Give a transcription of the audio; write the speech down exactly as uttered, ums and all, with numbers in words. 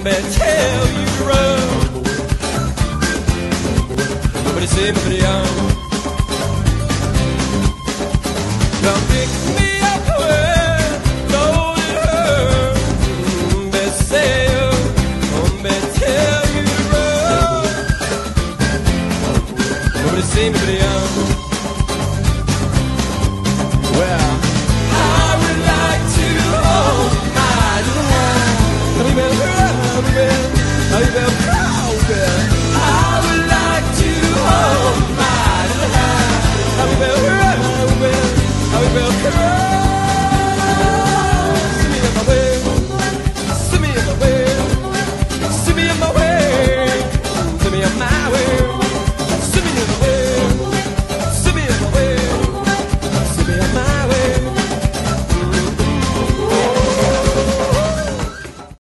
better tell you to run. Nobody say, nobody on. Come pick